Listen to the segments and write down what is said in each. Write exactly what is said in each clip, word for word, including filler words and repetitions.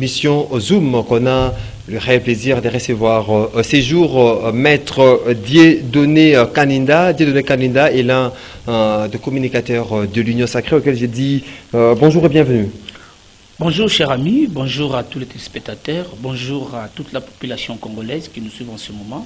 Mission Zoom qu'on a le réel plaisir de recevoir euh, ces jours euh, Maître Dieudonné Kaninda. Dieudonné Kaninda est l'un euh, des communicateurs de l'Union Sacrée auquel j'ai dit euh, bonjour et bienvenue. Bonjour chers amis, bonjour à tous les téléspectateurs, bonjour à toute la population congolaise qui nous suit en ce moment.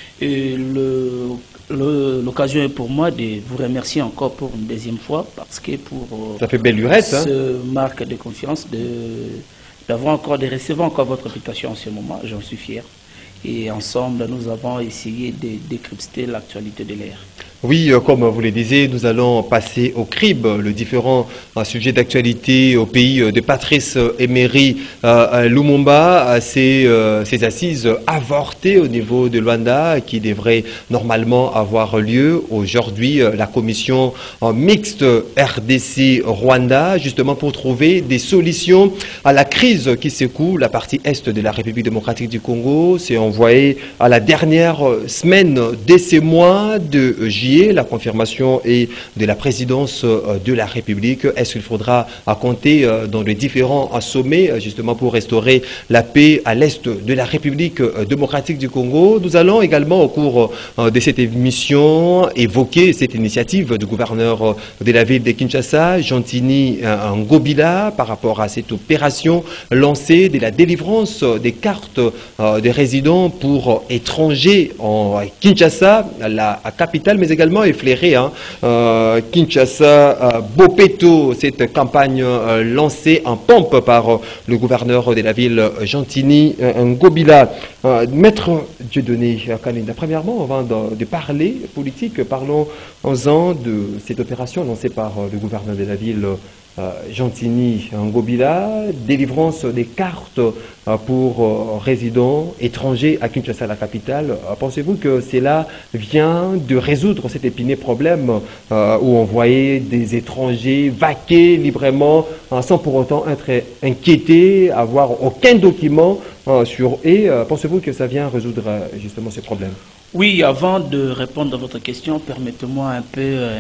L'occasion est pour moi de vous remercier encore pour une deuxième fois parce que pour Ça fait belle lurette, ce hein? marque de confiance de d'avoir encore de recevoir encore votre invitation en ce moment, j'en suis fier. Et ensemble, nous avons essayé de décrypter l'actualité de l'ère. Oui, comme vous le disiez, nous allons passer au crible, le différent sujet d'actualité au pays de Patrice Emery euh, Lumumba, ces, euh, ces assises avortées au niveau de Luanda qui devraient normalement avoir lieu. Aujourd'hui, la commission mixte R D C-Rwanda, justement pour trouver des solutions à la crise qui secoue la partie est de la République démocratique du Congo. C'est envoyé à la dernière semaine de ces mois de juillet. La confirmation est de la présidence de la République. Est-ce qu'il faudra compter dans les différents sommets justement pour restaurer la paix à l'est de la République démocratique du Congo? Nous allons également au cours de cette émission évoquer cette initiative du gouverneur de la ville de Kinshasa, Gentini Ngobila, par rapport à cette opération lancée de la délivrance des cartes de résidents pour étrangers en Kinshasa, la capitale, mais également effleuré, hein, euh, Kinshasa, euh, Bopeto, cette campagne euh, lancée en pompe par euh, le gouverneur de la ville, Gentini euh, Ngobila. Euh, Maître Dieudonné Kaninda, premièrement, avant de, de parler politique, parlons-en de cette opération lancée par euh, le gouverneur de la ville, Euh, Gentini Ngobila, délivrance des cartes euh, pour euh, résidents étrangers à Kinshasa, la capitale. Euh, Pensez-vous que cela vient de résoudre cet épineux problème euh, où on voyait des étrangers vaquer librement euh, sans pour autant être inquiétés, avoir aucun document euh, sur eux? euh, Pensez-vous que ça vient résoudre euh, justement ce problème? Oui, avant de répondre à votre question, permettez-moi un peu euh,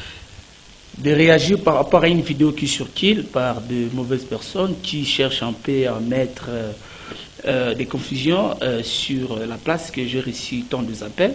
de réagir par rapport à une vidéo qui circule par de mauvaises personnes qui cherchent un peu à mettre euh, euh, des confusions euh, sur la place que j'ai reçu tant des appels.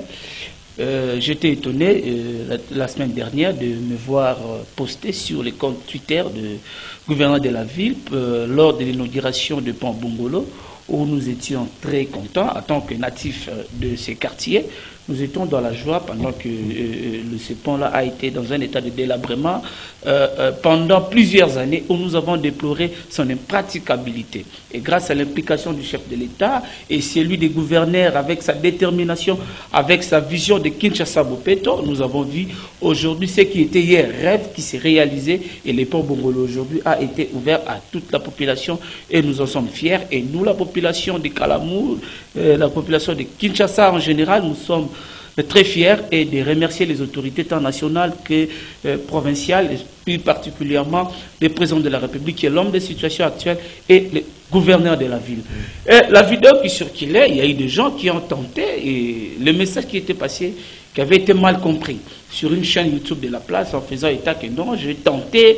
Euh, J'étais étonné euh, la, la semaine dernière de me voir euh, poster sur les comptes Twitter du gouverneur de la ville euh, lors de l'inauguration de Pont Bongolo, où nous étions très contents en tant que natifs de ces quartiers. Nous étions dans la joie pendant que euh, le, ce pont-là a été dans un état de délabrement euh, euh, pendant plusieurs années où nous avons déploré son impraticabilité. Et grâce à l'implication du chef de l'État et celui des gouverneurs avec sa détermination, avec sa vision de Kinshasa Bopeto, nous avons vu aujourd'hui ce qui était hier rêve qui s'est réalisé et le pont Bongolo aujourd'hui a été ouvert à toute la population et nous en sommes fiers. Et nous, la population de Kalamu, euh, la population de Kinshasa en général, nous sommes très fiers et de remercier les autorités tant nationales que euh, provinciales, et plus particulièrement le président de la République qui est l'homme des situations actuelles et le gouverneur de la ville. Et la vidéo qui circulait, il y a eu des gens qui ont tenté et le message qui était passé, qui avait été mal compris sur une chaîne YouTube de la place en faisant état que non, j'ai tenté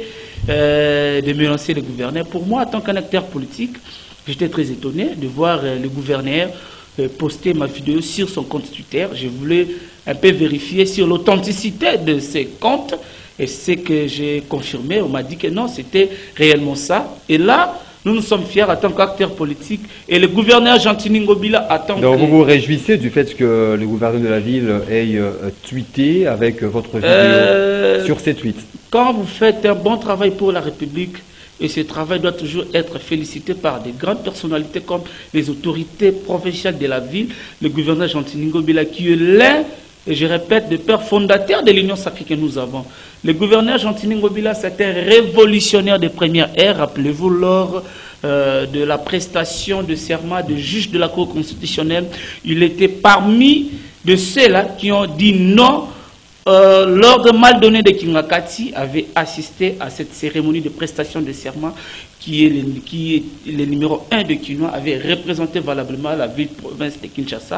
euh, de menacer le gouverneur. Pour moi, en tant qu'un acteur politique, j'étais très étonné de voir euh, le gouverneur poster ma vidéo sur son compte Twitter. Je voulais un peu vérifier sur l'authenticité de ces comptes et c'est que j'ai confirmé. On m'a dit que non, c'était réellement ça. Et là, nous nous sommes fiers en tant qu'acteurs politiques et le gouverneur Gentini Ngobila attend. Donc que... vous vous réjouissez du fait que le gouverneur de la ville ait euh, tweeté avec votre vidéo euh, sur ces tweets? Quand vous faites un bon travail pour la République, et ce travail doit toujours être félicité par des grandes personnalités comme les autorités provinciales de la ville, le gouverneur Gentini Ngobila qui est l'un, et je répète, des pères fondateurs de l'Union sacrée que nous avons. Le gouverneur Gentini Ngobila, c'est un révolutionnaire de première ère, rappelez-vous, lors euh, de la prestation de serment de juge de la Cour constitutionnelle, il était parmi de ceux-là qui ont dit non. Euh, L'ordre mal donné de Kingakati avait assisté à cette cérémonie de prestation de serment qui est le, qui est le numéro un de Kinois, avait représenté valablement la ville-province de Kinshasa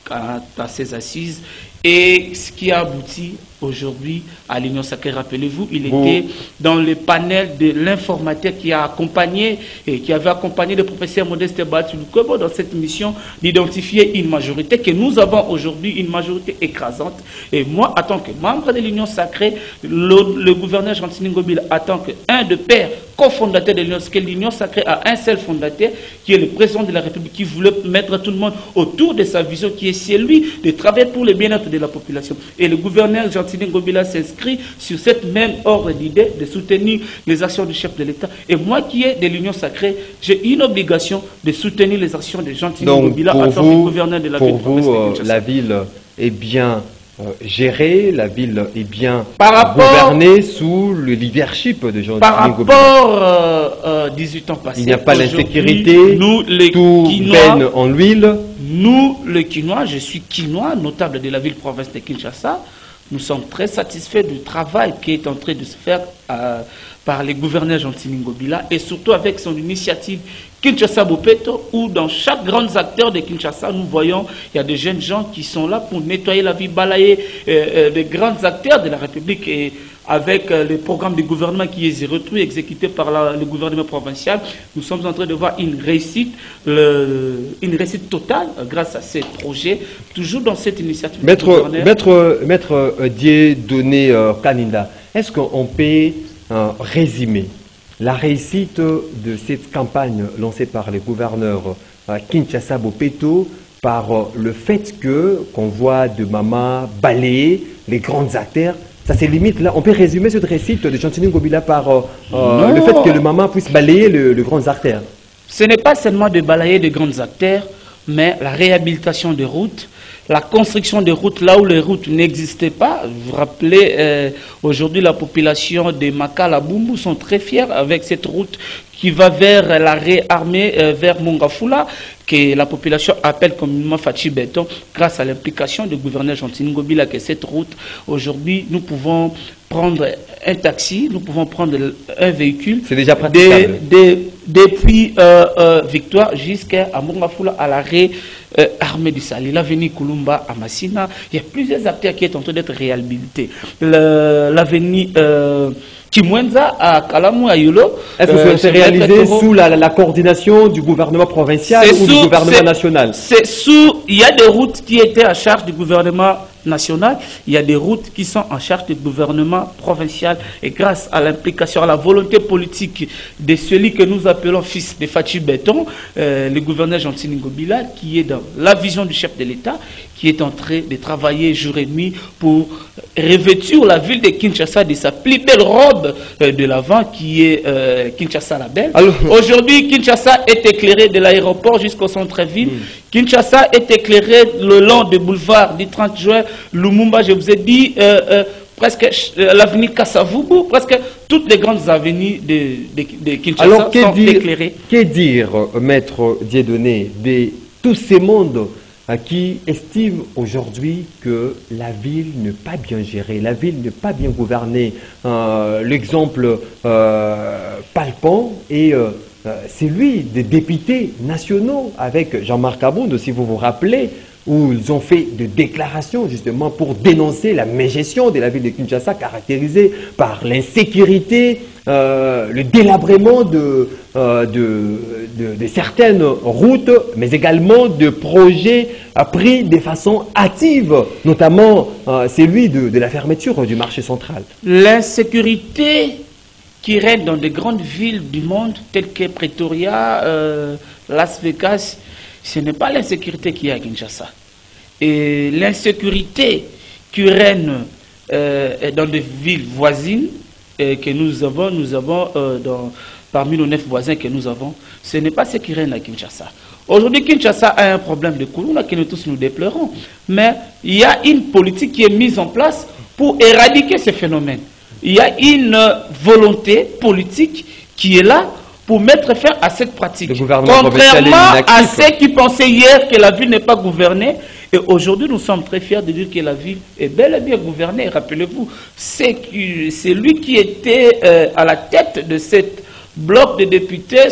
à, à ces assises et ce qui a abouti aujourd'hui à l'Union Sacrée. Rappelez-vous, il bon. était dans le panel de l'informateur qui a accompagné et qui avait accompagné le professeur Modeste Batulukobo dans cette mission d'identifier une majorité que nous avons aujourd'hui, une majorité écrasante. Et moi, en tant que membre de l'Union Sacrée, le, le gouverneur Jean-Tini Ngobila, en tant qu'un de pères cofondateur de l'Union Sacrée, l'Union Sacrée a un seul fondateur qui est le président de la République, qui voulait mettre tout le monde autour de sa vision, qui est celui de travailler pour le bien-être de la population. Et le gouverneur Jean-Tini Ngobila s'inscrit sur cette même ordre d'idée de soutenir les actions du chef de l'État. Et moi qui est de l'Union Sacrée, j'ai une obligation de soutenir les actions de Jean-Tini Ngobila en tant que gouverneur de la ville. Pour vous, euh, la ville est bien euh, gérée, la ville est bien par rapport, gouvernée sous le leadership de Jean-Tini Ngobila. Par rapport euh, euh, dix-huit ans passés, il n'y a pas l'insécurité, nous les tout Quinois, baigne en l'huile. Nous, les Quinois, je suis Quinois, notable de la ville-province de Kinshasa. Nous sommes très satisfaits du travail qui est en train de se faire euh, par les gouverneurs Jean-Tini Ngobila et surtout avec son initiative Kinshasa Bopeto, où dans chaque grand acteur de Kinshasa, nous voyons il y a des jeunes gens qui sont là pour nettoyer la vie, balayer euh, euh, les grands acteurs de la République. Et avec euh, le programme du gouvernement qui est retrouvé, exécuté par la, le gouvernement provincial, nous sommes en train de voir une réussite, le, une réussite totale euh, grâce à ces projets, toujours dans cette initiative. Maître, maître, maître euh, Dieudonné euh, Kaninda, est-ce qu'on peut euh, résumer la réussite de cette campagne lancée par les gouverneurs euh, Kinshasa Bopeto par euh, le fait que qu'on voit de Mama balayer les grands acteurs? Ça c'est limite là. On peut résumer cette réussite de Jean-Tini Ngobila par euh, euh, le fait que le maman puisse balayer le, le grands artères. Ce n'est pas seulement de balayer de grandes artères, mais la réhabilitation des routes, la construction des routes là où les routes n'existaient pas. Vous vous rappelez, euh, aujourd'hui la population de Makala Bumbu sont très fiers avec cette route qui va vers la réarmée, euh, vers Mongafula, que la population appelle communément Fachi Béton, grâce à l'implication du gouverneur Jean-Tini Ngobila, que cette route, aujourd'hui, nous pouvons prendre un taxi, nous pouvons prendre un véhicule. C'est déjà praticable. De, de, depuis euh, euh, Victoire jusqu'à Mongafula, à l'arrêt euh, armée du Sali, l'avenue Kulumba à Massina. Il y a plusieurs acteurs qui sont en train d'être réhabilités. L'avenue euh, Kimwenza à Kalamou, à Yolo. Est-ce que euh, c'est réalisé sous la, la, la coordination du gouvernement provincial ou sous, du gouvernement national? C'est sous, il y a des routes qui étaient à charge du gouvernement national, il y a des routes qui sont en charge du gouvernement provincial et grâce à l'implication, à la volonté politique de celui que nous appelons fils de Fachi Béton, euh, le gouverneur Jean-Tini Ngobila, qui est dans la vision du chef de l'État, qui est en train de travailler jour et nuit pour revêtir la ville de Kinshasa de sa plus belle robe euh, de l'avant qui est euh, Kinshasa la belle. Aujourd'hui, Kinshasa est éclairé de l'aéroport jusqu'au centre-ville. Mm. Kinshasa est éclairé le long du boulevard du trente juin. Lumumba, je vous ai dit, euh, euh, presque euh, l'avenue Kassavubu, presque toutes les grandes avenues de, de, de Kinshasa Alors, sont dire, éclairées. Que dire, maître Dieudonné, de tous ces mondes euh, qui estiment aujourd'hui que la ville n'est pas bien gérée, la ville n'est pas bien gouvernée? euh, L'exemple euh, palpant est euh, celui des députés nationaux avec Jean-Marc Aboundou, si vous vous rappelez, où ils ont fait des déclarations justement pour dénoncer la mégestion de la ville de Kinshasa caractérisée par l'insécurité, euh, le délabrement de, euh, de, de, de certaines routes, mais également de projets pris de façon hâtive, notamment euh, celui de, de la fermeture du marché central. L'insécurité qui règne dans de grandes villes du monde, telles que Pretoria, euh, Las Vegas, ce n'est pas l'insécurité qui est à Kinshasa. Et l'insécurité qui règne euh, dans des villes voisines euh, que nous avons, nous avons euh, dans, parmi nos neuf voisins que nous avons, ce n'est pas ce qui règne à Kinshasa. Aujourd'hui, Kinshasa a un problème de Koulouna que nous tous nous déplorons. Mais il y a une politique qui est mise en place pour éradiquer ce phénomène. Il y a une volonté politique qui est là pour mettre fin à cette pratique. Contrairement à ceux qui pensaient hier que la ville n'est pas gouvernée, et aujourd'hui nous sommes très fiers de dire que la ville est bel et bien gouvernée. Rappelez-vous, c'est lui qui était euh, à la tête de ce bloc de députés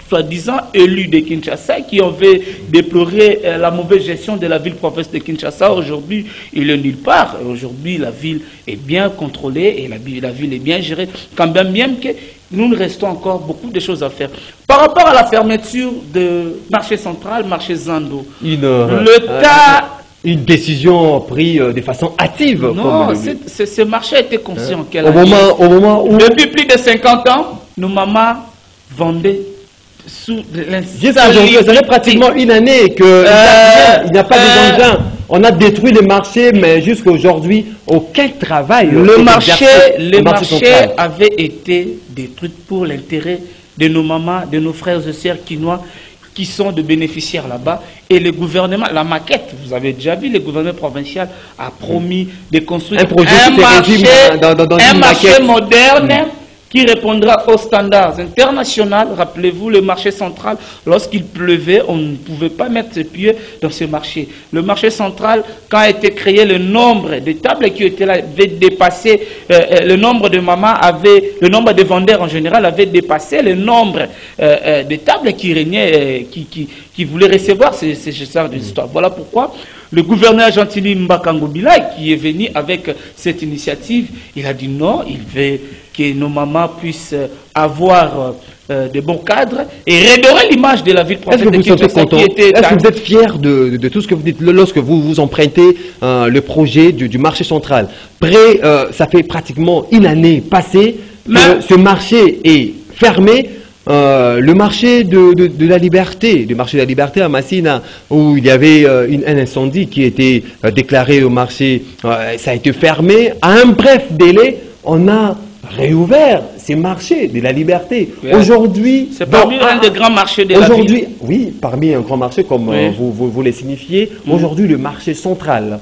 soi-disant élus de Kinshasa qui avaient déploré euh, la mauvaise gestion de la ville-province de Kinshasa. Aujourd'hui, il est nulle part. Aujourd'hui, la ville est bien contrôlée et la, la ville est bien gérée, quand même bien que nous nous restons encore beaucoup de choses à faire. Par rapport à la fermeture de marché central, marché Zando, une, le euh, tas... Une décision prise de façon hactive. Non, comme le... ce marché a été conçu en quelle au année? moment, au moment où... Depuis plus de cinquante ans, nos mamans vendaient sous l'insalubrité. Ça fait pratiquement une année qu'il euh, n'y a pas euh, des engins. On a détruit le marché, mais jusqu'à aujourd'hui, aucun travail. Le marché, le marché, marché avait été détruit pour l'intérêt de nos mamans, de nos frères et sœurs quinois, qui sont de bénéficiaires là-bas. Et le gouvernement, la maquette, vous avez déjà vu, le gouvernement provincial a promis de construire un, projet un marché, dans, dans, dans un marché moderne mmh. qui répondra aux standards internationaux. Rappelez-vous, le marché central, lorsqu'il pleuvait, on ne pouvait pas mettre ses pieds dans ce marché. Le marché central, quand a été créé, le nombre de tables qui étaient là avait dépassé, euh, le nombre de mamans avait, le nombre de vendeurs en général avait dépassé le nombre euh, euh, de tables qui régnaient, euh, qui, qui, qui voulaient recevoir ces, ces genres d'histoires. Voilà pourquoi le gouverneur Gentili Mbakangobila, qui est venu avec cette initiative, il a dit non, il veut que nos mamans puissent avoir euh, de bons cadres et redorer l'image de la ville province de Kinshasa qui était... Est-ce que vous êtes fier de, de, de tout ce que vous dites lorsque vous vous empruntez euh, le projet du, du marché central? Près, euh, ça fait pratiquement une année passée que Mais... ce marché est fermé. Euh, le marché de, de, de la liberté, le marché de la liberté à Massina, où il y avait euh, une, un incendie qui était euh, déclaré au marché, euh, ça a été fermé. À un bref délai, on a réouvert ces marchés de la liberté. Oui. Aujourd'hui, c'est parmi un des grands marchés de la ville. Oui, parmi un grand marché, comme oui. euh, vous, vous, vous les signifiez. Mmh. Aujourd'hui, le marché central,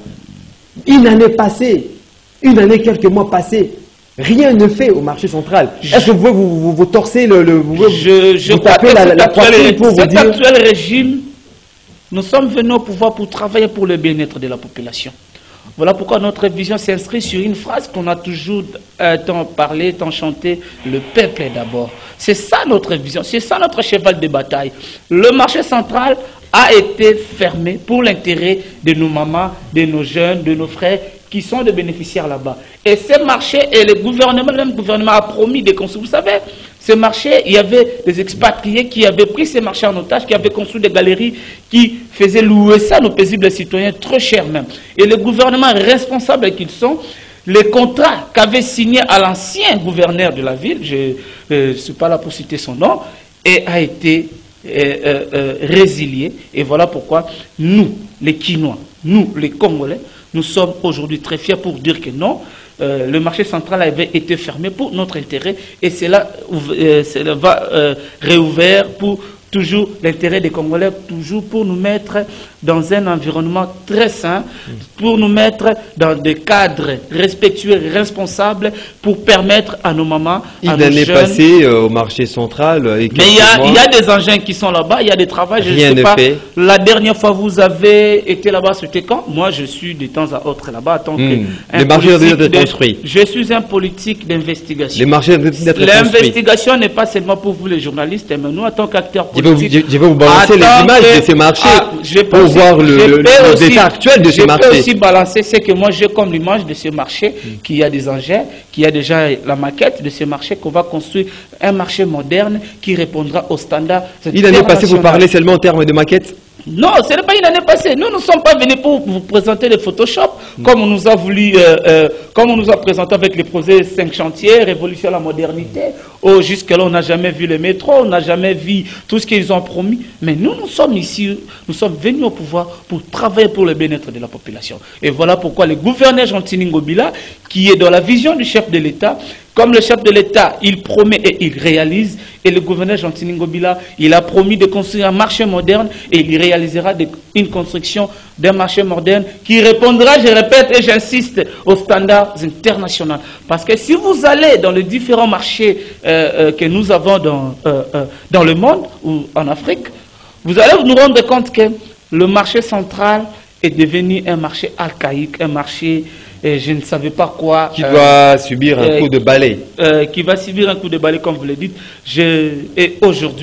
une année passée, une année, quelques mois passés, rien ne fait au marché central. Est-ce que vous, vous, vous, vous torcez le... le vous, je je vous tapez la, la poitrine pour vous dire... Cet actuel régime, nous sommes venus au pouvoir pour travailler pour le bien-être de la population. Voilà pourquoi notre vision s'inscrit sur une phrase qu'on a toujours euh, tant parlé, tant chanté, le peuple est d'abord. C'est ça notre vision, c'est ça notre cheval de bataille. Le marché central a été fermé pour l'intérêt de nos mamans, de nos jeunes, de nos frères qui sont des bénéficiaires là-bas. Et ce marché, et le gouvernement, le même gouvernement a promis de construire. Vous savez, ce marché, il y avait des expatriés qui avaient pris ces marchés en otage, qui avaient construit des galeries qui faisaient louer ça à nos paisibles citoyens, très cher même. Et le gouvernement responsable qu'ils sont, les contrats qu'avait signé à l'ancien gouverneur de la ville, je ne suis pas là pour citer son nom, et a été euh, euh, euh, résilié. Et voilà pourquoi nous, les Quinois, nous, les Congolais, nous sommes aujourd'hui très fiers pour dire que non, euh, le marché central avait été fermé pour notre intérêt et cela, euh, cela va euh, réouvrir pour toujours l'intérêt des Congolais, toujours pour nous mettre dans un environnement très sain, pour nous mettre dans des cadres respectueux et responsables, pour permettre à nos mamans, à nos jeunes... Il est passé euh, au marché central. Et mais il y, a, il y a des engins qui sont là-bas, il y a des travaux, je ne sais pas. Fait. La dernière fois vous avez été là-bas, c'était quand? Moi, je suis de temps à autre là-bas. Mmh. Les marchés doivent être construits. Je suis un politique d'investigation. Les marchés doivent être construits. L'investigation n'est pas seulement pour vous les journalistes, mais nous, en tant qu'acteurs politiques... Je vais vous balancer les images de ces marchés ah, pour aussi, voir le, le état actuel de ces marchés. Je peux aussi balancer ce que moi j'ai comme l'image de ce marché, mm. qu'il y a des engins, qu'il y a déjà la maquette de ce marché, qu'on va construire un marché moderne qui répondra aux standards. Il en est passé, vous parlez seulement en termes de maquette? Non, ce n'est pas une année passée. Nous ne sommes pas venus pour vous présenter les Photoshop, mm. comme on nous a voulu, euh, euh, comme on nous a présenté avec les projets cinq chantiers, révolution à la modernité. Oh, jusque-là, on n'a jamais vu le métro, on n'a jamais vu tout ce qu'ils ont promis. Mais nous, nous sommes ici, nous sommes venus au pouvoir pour travailler pour le bien-être de la population. Et voilà pourquoi le gouverneur Gentili Ngobila, qui est dans la vision du chef de l'État, comme le chef de l'État, il promet et il réalise. Et le gouverneur Gentili Ngobila, il a promis de construire un marché moderne et il réalisera de, une construction d'un marché moderne qui répondra, je répète et j'insiste, aux standards internationaux. Parce que si vous allez dans les différents marchés euh, euh, que nous avons dans, euh, euh, dans le monde ou en Afrique, vous allez vous rendre compte que le marché central est devenu un marché archaïque, un marché... Et je ne savais pas quoi... Qui doit euh, subir un euh, coup de balai. Euh, qui va subir un coup de balai, comme vous le dites. Je, et aujourd'hui,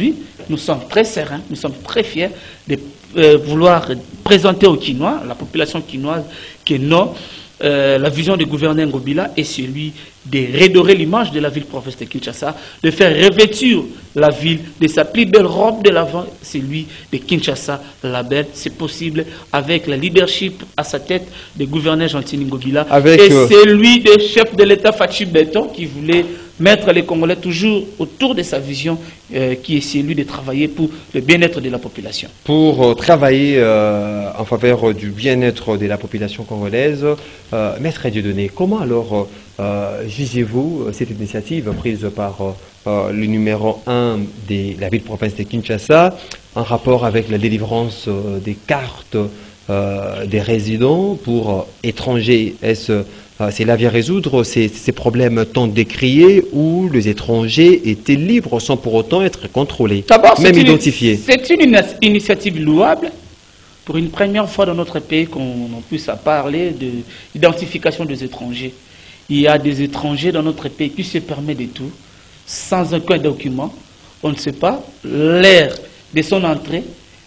nous sommes très sereins, nous sommes très fiers de euh, vouloir présenter aux Quinois, la population quinoise, que non, euh, la vision du gouverneur Ngobila est celui de redorer l'image de la ville-province de Kinshasa, de faire revêtir la ville de sa plus belle robe de l'avant, celui de Kinshasa, la belle. C'est possible avec la leadership à sa tête du gouverneur Gentili Ngobila avec, et euh... celui des chefs de l'État Fachi Beton qui voulait mettre les Congolais toujours autour de sa vision euh, qui est celui de travailler pour le bien-être de la population. Pour euh, travailler euh, en faveur du bien-être de la population congolaise, euh, Maître Dieudonné, comment alors euh, jugez-vous cette initiative prise par euh, le numéro un de la ville-province de Kinshasa en rapport avec la délivrance euh, des cartes euh, des résidents pour euh, étrangers? Est-ce C'est là vient résoudre ces, ces problèmes tant décriés où les étrangers étaient libres sans pour autant être contrôlés, même une, identifiés. C'est une initiative louable. Pour une première fois dans notre pays qu'on puisse parler de l'identification des étrangers. Il y a des étrangers dans notre pays qui se permettent de tout, sans aucun document. On ne sait pas l'heure de son entrée,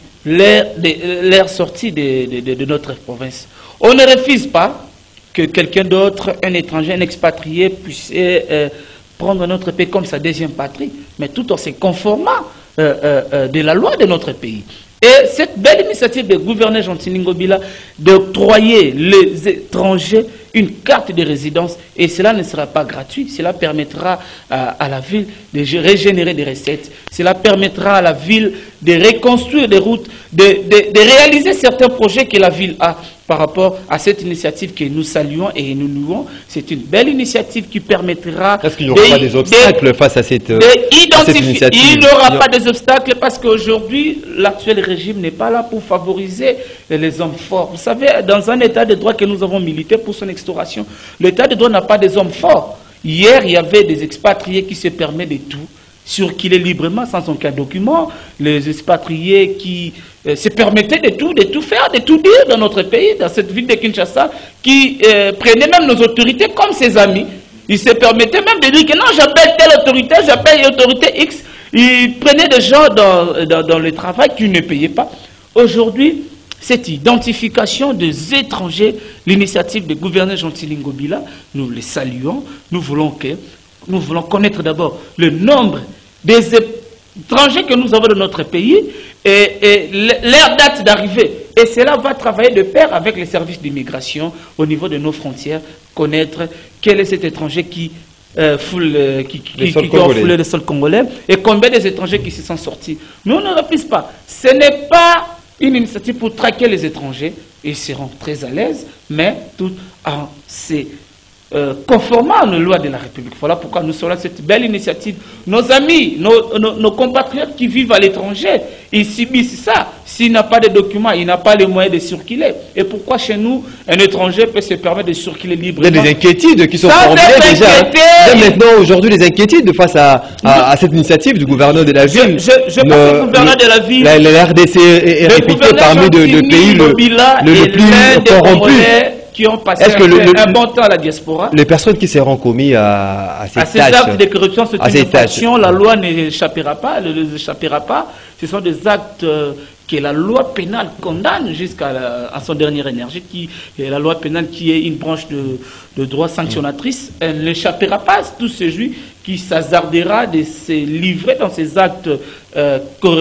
l'heure sortie de, de, de, de notre province. On ne refuse pas que quelqu'un d'autre, un étranger, un expatrié, puisse euh, prendre notre pays comme sa deuxième patrie, mais tout en se conformant euh, euh, euh, de la loi de notre pays. Et cette belle initiative du gouverneur Gentili Ngobila d'octroyer les étrangers une carte de résidence, et cela ne sera pas gratuit, cela permettra à, à la ville de régénérer des recettes, cela permettra à la ville de reconstruire des routes, de, de, de réaliser certains projets que la ville a. Par rapport à cette initiative que nous saluons et nous louons, c'est une belle initiative qui permettra... Est-ce qu'il n'y aura pas des obstacles de, face à cette, à cette initiative? Il n'y aura pas des obstacles parce qu'aujourd'hui, l'actuel régime n'est pas là pour favoriser les hommes forts. Vous savez, dans un état de droit que nous avons milité pour son extorsion, l'état de droit n'a pas des hommes forts. Hier, il y avait des expatriés qui se permettent de tout, circuler librement sans aucun document, les expatriés qui euh, se permettaient de tout, de tout faire, de tout dire dans notre pays, dans cette ville de Kinshasa, qui euh, prenaient même nos autorités comme ses amis. Ils se permettaient même de dire que non, j'appelle telle autorité, j'appelle autorité X. Ils prenaient des gens dans, dans, dans le travail qu'ils ne payaient pas. Aujourd'hui, cette identification des étrangers, l'initiative du gouverneur Gentili Ngobila, nous les saluons, nous voulons que Nous voulons connaître d'abord le nombre des étrangers que nous avons dans notre pays et, et leur date d'arrivée. Et cela va travailler de pair avec les services d'immigration au niveau de nos frontières, connaître quel est cet étranger qui, euh, foule, euh, qui, qui, qui, qui a foulé le sol congolais et combien des étrangers qui se sont sortis. Nous ne refusons pas. Ce n'est pas une initiative pour traquer les étrangers. Ils seront très à l'aise, mais tout en ces Euh, conformément à nos lois de la République. Voilà pourquoi nous serons cette belle initiative. Nos amis, nos, nos, nos compatriotes qui vivent à l'étranger, ils subissent ça. S'il n'a pas de documents, il n'a pas les moyens de circuler. Et pourquoi chez nous, un étranger peut se permettre de circuler librement? Il y a des inquiétudes qui sont formulées déjà. Hein. Maintenant, aujourd'hui, des inquiétudes face à, à, à cette initiative du gouverneur de la ville. Je, je, je le, pense que le gouverneur de la ville... La, la R D C est, est réputé parmi de, de pays le, le, le plus corrompu. Qui ont passé un, le, le, un bon temps à la diaspora. Les personnes qui seront commises à, à ces à ces tâches, actes de corruption, c'est une infraction, la loi n'échappera pas, ne les échappera pas. Ce sont des actes euh, que la loi pénale condamne jusqu'à son dernière énergie, qui est la loi pénale qui est une branche de, de droit sanctionnatrice. Elle n'échappera pas à tous ces juifs qui s'hasardera de se livrer dans ces actes euh,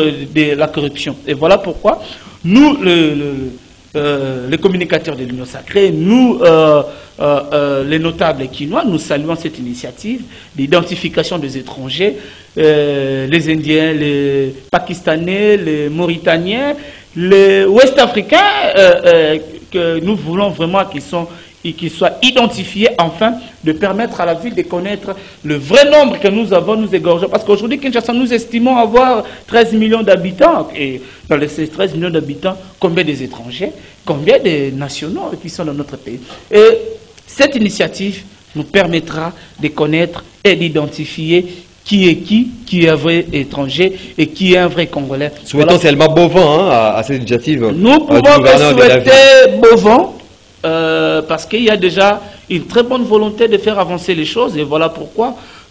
de la corruption. Et voilà pourquoi nous, le, le Euh, les communicateurs de l'Union sacrée, nous, euh, euh, euh, les notables quinois, nous saluons cette initiative d'identification des étrangers, euh, les Indiens, les Pakistanais, les Mauritaniens, les Ouest-Africains, euh, euh, que nous voulons vraiment qu'ils sont et qu'ils soient identifiés, enfin, de permettre à la ville de connaître le vrai nombre que nous avons, nous égorgeons. Parce qu'aujourd'hui, Kinshasa, nous estimons avoir treize millions d'habitants. Et dans ces treize millions d'habitants, combien des étrangers, combien des nationaux qui sont dans notre pays. Et cette initiative nous permettra de connaître et d'identifier qui est qui, qui est un vrai étranger et qui est un vrai Congolais. Souhaitons voilà. Seulement bon vent hein, à, à cette initiative. Nous pouvons souhaiter bon vent. Euh, parce qu'il y a déjà une très bonne volonté de faire avancer les choses et voilà pourquoi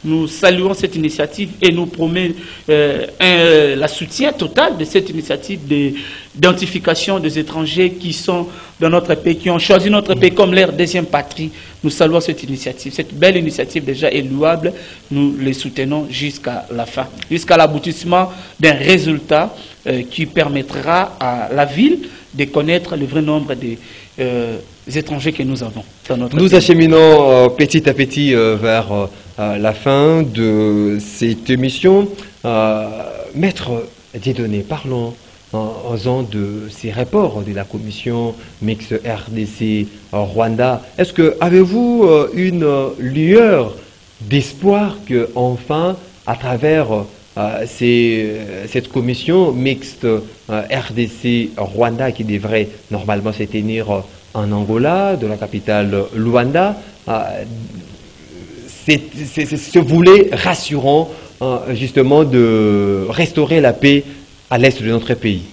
Nous saluons cette initiative et nous promet euh, un, la soutien total de cette initiative d'identification des étrangers qui sont dans notre pays, qui ont choisi notre pays comme leur deuxième patrie. Nous saluons cette initiative. Cette belle initiative déjà est louable. Nous les soutenons jusqu'à la fin, jusqu'à l'aboutissement d'un résultat euh, qui permettra à la ville de connaître le vrai nombre des euh, étrangers que nous avons dans notre Nous pays. acheminons euh, petit à petit euh, vers euh, la fin de cette émission. Euh, Maître Dieudonné, parlons en faisant de ces rapports de la commission mixte R D C-Rwanda. Est-ce que avez-vous euh, une euh, lueur d'espoir que enfin, à travers euh, ces, cette commission mixte euh, R D C-Rwanda qui devrait normalement se tenir euh, en Angola, de la capitale Luanda, euh, c'est, c'est, c'est ce volet rassurant euh, justement de restaurer la paix à l'est de notre pays?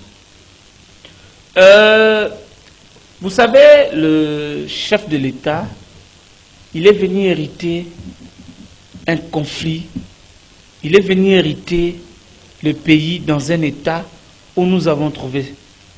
euh, Vous savez, le chef de l'État, il est venu hériter un conflit, il est venu hériter le pays dans un état où nous avons trouvé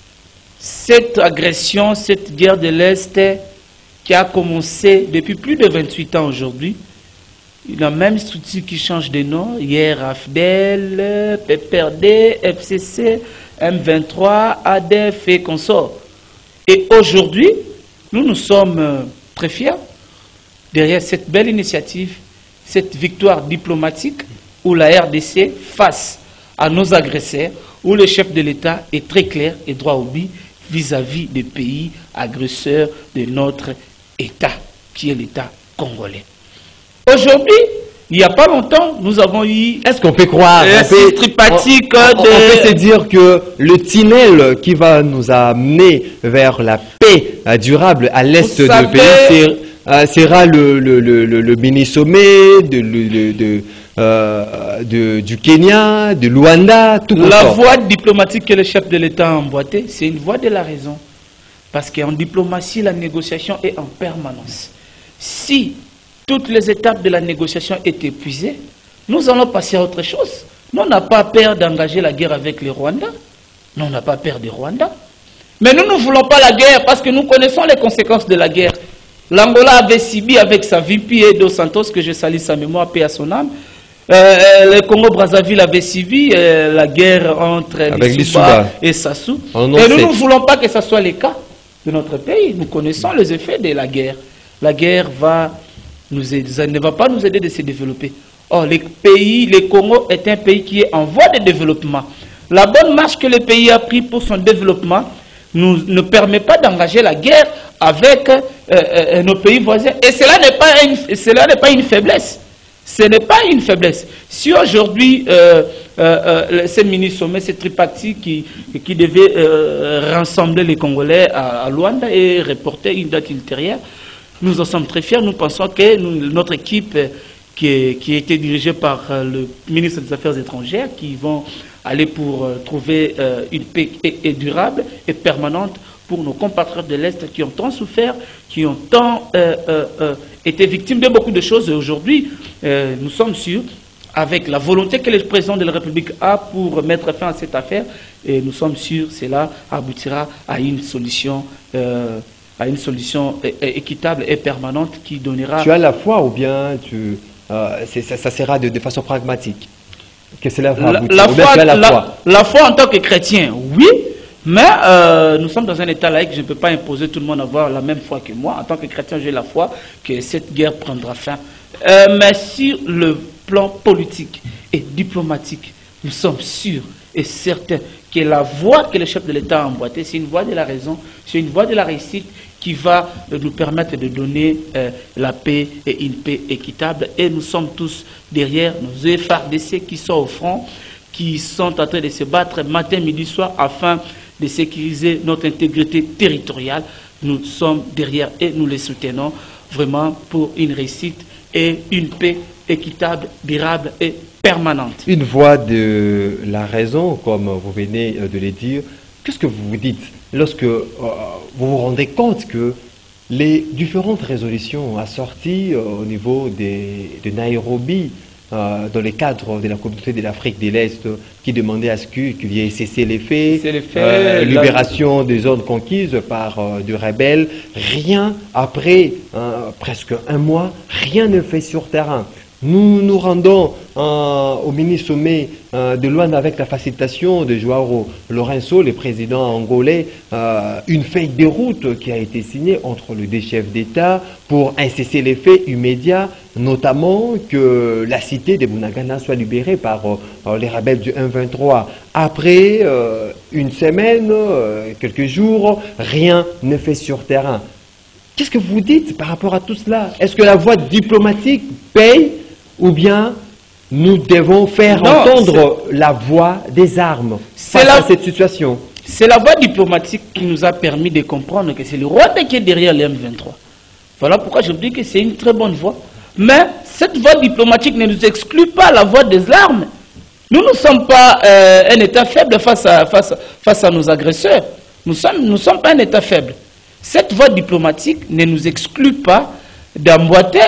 cette agression, cette guerre de l'Est qui a commencé depuis plus de vingt-huit ans aujourd'hui. Il y a même structure qui change de nom, hier A F D L, P P R D, F C C, M vingt-trois, A D F et consorts. Et aujourd'hui, nous nous sommes très fiers derrière cette belle initiative, cette victoire diplomatique où la R D C, face à nos agresseurs, où le chef de l'État est très clair et droit au but vis-à-vis des pays agresseurs de notre État, qui est l'État congolais. Aujourd'hui, il n'y a pas longtemps, nous avons eu... Est-ce qu'on peut croire un on, tripatique on, on, de... on peut se dire que le tunnel qui va nous amener vers la paix euh, durable à l'est du pays euh, sera le, le, le, le, le mini-sommet de, de, de, euh, de, du Kenya, de Luanda, tout La consort. voie diplomatique que le chef de l'État a emboîtée, c'est une voie de la raison. Parce qu'en diplomatie, la négociation est en permanence. Si toutes les étapes de la négociation est épuisées, nous allons passer à autre chose. Nous, on n'a pas peur d'engager la guerre avec les Rwandais. Nous, on n'a pas peur des Rwandais. Mais nous ne voulons pas la guerre parce que nous connaissons les conséquences de la guerre. L'Angola avait subi avec sa V P et Dos Santos, que je salue sa mémoire, paix à son âme. Euh, le Congo-Brazzaville avait suivi euh, la guerre entre Lissouba et Sassou. Et nous ne voulons pas que ce soit le cas de notre pays. Nous connaissons les effets de la guerre. La guerre va... Nous aider, ça ne va pas nous aider de se développer. Or, le pays, le Congo est un pays qui est en voie de développement. La bonne marche que le pays a pris pour son développement nous, ne permet pas d'engager la guerre avec euh, euh, nos pays voisins. Et cela n'est pas une, cela n'est pas une faiblesse. Ce n'est pas une faiblesse. Si aujourd'hui, euh, euh, euh, ce mini-sommet, ce tripartite qui, qui devait euh, rassembler les Congolais à, à Luanda et reporter une date ultérieure, nous en sommes très fiers. Nous pensons que nous, notre équipe qui, est, qui a été dirigée par euh, le ministre des Affaires étrangères, qui vont aller pour euh, trouver euh, une paix et, et durable et permanente pour nos compatriotes de l'Est qui ont tant souffert, qui ont tant euh, euh, euh, été victimes de beaucoup de choses. Et aujourd'hui, euh, nous sommes sûrs, avec la volonté que le président de la République a pour mettre fin à cette affaire, et nous sommes sûrs que cela aboutira à une solution euh, à une solution équitable et permanente qui donnera... Tu as la foi ou bien tu, euh, ça, ça sera de, de façon pragmatique que cela va aboutir, la, la, foi, la, la, foi. la foi en tant que chrétien, oui, mais euh, nous sommes dans un état laïque, je ne peux pas imposer tout le monde à avoir la même foi que moi. En tant que chrétien, j'ai la foi que cette guerre prendra fin. Euh, mais sur le plan politique et diplomatique, nous sommes sûrs et certains que la voie que le chef de l'État a emboîtée, c'est une voie de la raison, c'est une voie de la réussite qui va nous permettre de donner euh, la paix et une paix équitable. Et nous sommes tous derrière nos F A R D C qui sont au front, qui sont en train de se battre matin, midi, soir afin de sécuriser notre intégrité territoriale. Nous sommes derrière et nous les soutenons vraiment pour une réussite et une paix équitable, durable et permanente. Une voie de la raison, comme vous venez de le dire. Qu'est-ce que vous vous dites lorsque euh, vous vous rendez compte que les différentes résolutions assorties euh, au niveau des, de Nairobi euh, dans le cadre de la communauté de l'Afrique de l'Est qui demandait à ce qu'il y ait cessé les faits, euh, libération la... des zones conquises par euh, des rebelles. Rien, après euh, presque un mois, rien ne fait sur terrain. Nous nous rendons euh, au mini-sommet euh, de Luanda avec la facilitation de Joao Lourenço, le président angolais, euh, une feuille de route qui a été signée entre les deux chefs d'État pour un cessez-le-feu immédiat, notamment que la cité de Bunagana soit libérée par euh, les rebelles du un vingt-trois. Après euh, une semaine, euh, quelques jours, rien ne fait sur terrain. Qu'est-ce que vous dites par rapport à tout cela? Est-ce que la voie diplomatique paye? Ou bien nous devons faire non, entendre la voix des armes face la, à cette situation? C'est la voie diplomatique qui nous a permis de comprendre que c'est le Rwanda qui est derrière le M vingt-trois. Voilà pourquoi je dis que c'est une très bonne voie. Mais cette voie diplomatique ne nous exclut pas la voie des armes. Nous ne sommes pas euh, un État faible face à, face, face à nos agresseurs. Nous ne sommes, nous sommes pas un État faible. Cette voie diplomatique ne nous exclut pas d'emboîter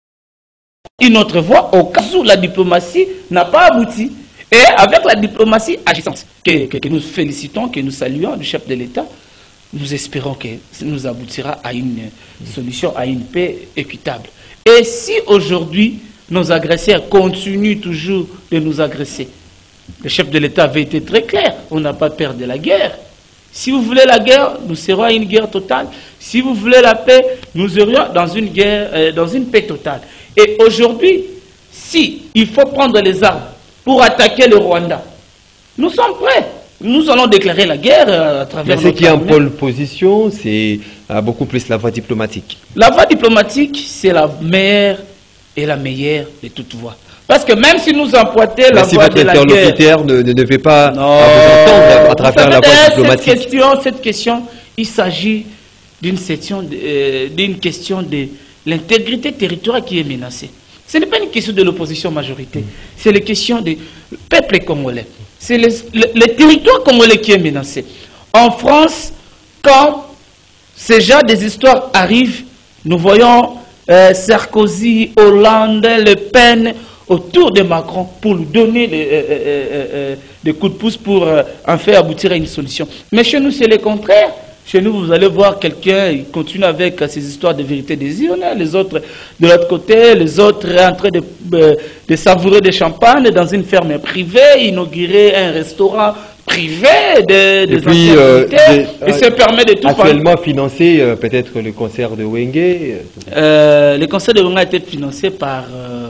une autre voie au cas où la diplomatie n'a pas abouti. Et avec la diplomatie agissante, que, que, que nous félicitons, que nous saluons du chef de l'État, nous espérons que ça nous aboutira à une solution, à une paix équitable. Et si aujourd'hui, nos agresseurs continuent toujours de nous agresser, le chef de l'État avait été très clair, on n'a pas peur de la guerre. Si vous voulez la guerre, nous serons à une guerre totale. Si vous voulez la paix, nous serions dans une guerre, euh, dans une paix totale. Et aujourd'hui, si il faut prendre les armes pour attaquer le Rwanda, nous sommes prêts. Nous allons déclarer la guerre euh, à travers notre armée. Ce qui est en pole position, c'est euh, beaucoup plus la voie diplomatique. La voie diplomatique, c'est la meilleure et la meilleure de toutes voies. Parce que même si nous empruntons la voie de la guerre... Si votre interlocuteur ne, ne devait pas non, vous entendre à travers la voie diplomatique. Cette question, cette question, il s'agit d'une question de, euh, d'une question de l'intégrité territoriale qui est menacée. Ce n'est pas une question de l'opposition majorité, mmh. c'est la question du peuple congolais. C'est le, le, le territoire congolais qui est menacé. En France, quand ces genre des histoires arrivent, nous voyons euh, Sarkozy, Hollande, Le Pen autour de Macron pour lui donner des, euh, euh, euh, des coups de pouce pour euh, en faire aboutir à une solution. Mais chez nous, c'est le contraire. Chez nous, vous allez voir quelqu'un, il continue avec ces histoires de vérité désirée, les autres de l'autre côté, les autres en train de, de, de savourer des champagnes dans une ferme privée, inaugurer un restaurant privé, de, des puis, euh, des, et se permet de tout actuellement par... financer euh, peut-être le concert de Wenge. Euh, le concert de Wenge a été financé par euh,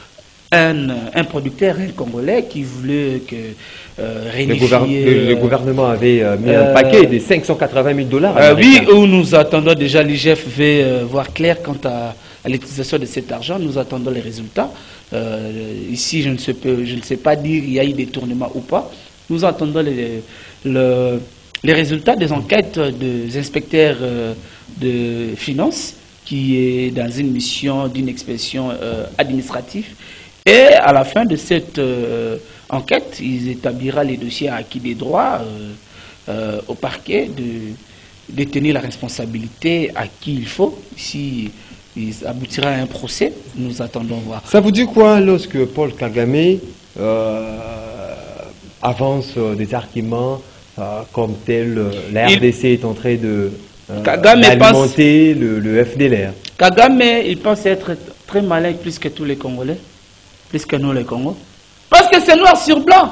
un, un producteur, un Congolais qui voulait que Euh, le, gouverne le, le gouvernement avait euh, mis euh, un paquet de cinq cent quatre-vingt mille dollars. Euh, oui, où nous attendons déjà, l'I G F veut euh, voir clair quant à, à l'utilisation de cet argent. Nous attendons les résultats. Euh, ici, je ne, sais pas, je ne sais pas dire il y a eu détournement ou pas. Nous attendons les, le, les résultats des enquêtes des inspecteurs euh, de finances qui est dans une mission d'une inspection euh, administrative. Et à la fin de cette euh, enquête, il établira les dossiers à acquis des droits euh, euh, au parquet de détenir la responsabilité à qui il faut. Si il aboutira à un procès, nous attendons voir. Ça vous dit quoi lorsque Paul Kagame euh, avance des arguments euh, comme tel la R D C il, est en train de euh, alimenter le, le F D L R? Kagame, il pense être très malin plus que tous les Congolais. Plus que nous les Congo. Parce que c'est noir sur blanc.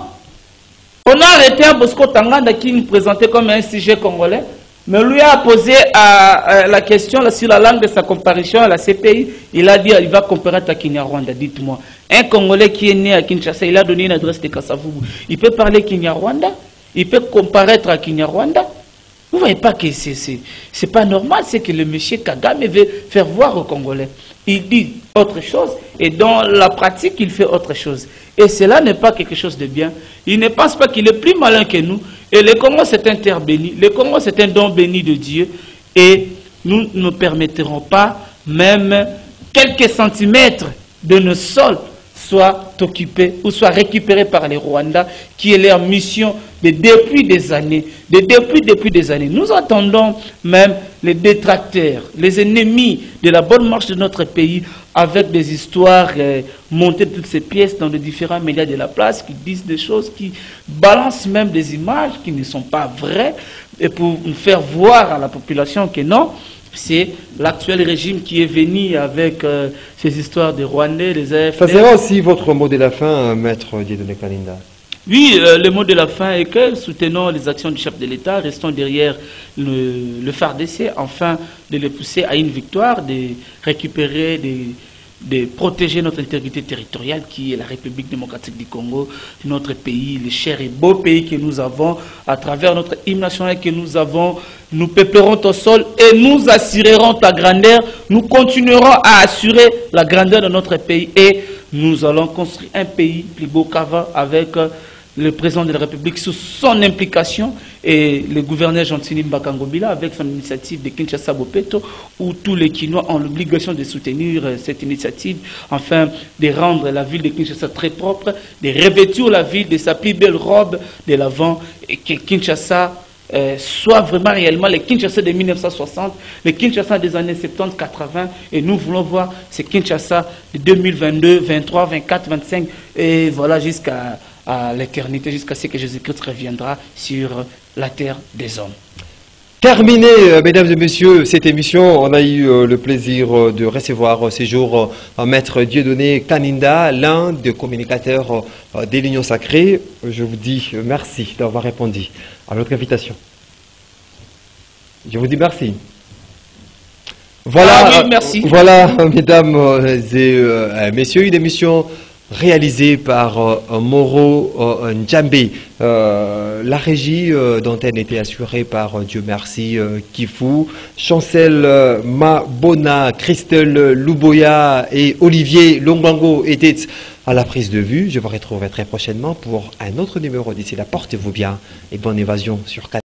On a arrêté un Bosco Tanganda qui nous présentait comme un sujet congolais, mais lui a posé à, à la question là, sur la langue de sa comparution à la C P I. Il a dit il va comparaître à Kinyarwanda. Dites-moi, un Congolais qui est né à Kinshasa, il a donné une adresse de Kasavubu. Il peut parler Kinyarwanda? Il peut comparaître à Kinyarwanda? Vous ne voyez pas que c'est pas normal, c'est que le monsieur Kagame veut faire voir aux Congolais. Il dit autre chose et dans la pratique, il fait autre chose. Et cela n'est pas quelque chose de bien. Il ne pense pas qu'il est plus malin que nous. Et le Congo, c'est un terre béni. Le Congo, c'est un don béni de Dieu. Et nous ne permettrons pas, même quelques centimètres de nos sols soient occupé ou soit récupéré par les Rwandais, qui est leur mission de depuis des années. De depuis, depuis des années. Nous attendons même les détracteurs, les ennemis de la bonne marche de notre pays, avec des histoires euh, montées de toutes ces pièces dans les différents médias de la place, qui disent des choses, qui balancent même des images qui ne sont pas vraies, et pour faire voir à la population que non, c'est l'actuel régime qui est venu avec euh, ces histoires des Rwandais, les A F D. Ça sera aussi votre mot de la fin, Maître Dieudonné Kaninda. Oui, euh, le mot de la fin est que soutenons les actions du chef de l'État, restons derrière le, le F A R D C, afin de les pousser à une victoire, de récupérer, de, de protéger notre intégrité territoriale qui est la République démocratique du Congo, notre pays, le cher et beau pays que nous avons, à travers notre hymne national que nous avons. Nous peuplerons ton sol et nous assurerons ta grandeur. Nous continuerons à assurer la grandeur de notre pays et nous allons construire un pays plus beau qu'avant avec le président de la République sous son implication et le gouverneur Jean-Tini Mbakangobila avec son initiative de Kinshasa Bopeto, où tous les Kinois ont l'obligation de soutenir cette initiative afin de rendre la ville de Kinshasa très propre, de revêtir la ville de sa plus belle robe de l'avant et que Kinshasa Euh, soit vraiment réellement le Kinshasa de mille neuf cent soixante, le Kinshasa des années soixante-dix quatre-vingts, et nous voulons voir ce Kinshasa de deux mille vingt-deux, vingt-trois, vingt-quatre, vingt-cinq, et voilà jusqu'à l'éternité, jusqu'à ce que Jésus-Christ reviendra sur la terre des hommes. Terminé, mesdames et messieurs, cette émission. On a eu euh, le plaisir euh, de recevoir euh, ces jours euh, Maître Dieudonné Kaninda, l'un des communicateurs euh, de l'Union Sacrée. Je vous dis euh, merci d'avoir répondu à notre invitation. Je vous dis merci. Voilà, ah oui, merci. Euh, voilà, mesdames et euh, messieurs, une émission réalisé par euh, Moro euh, Njambe. Euh, la régie euh, d'antenne était assurée par, euh, Dieu merci, euh, Kifou, Chancel euh, Mabona, Christelle Louboya et Olivier Longbango étaient à la prise de vue. Je vous retrouverai très prochainement pour un autre numéro. D'ici là, portez-vous bien et bonne évasion sur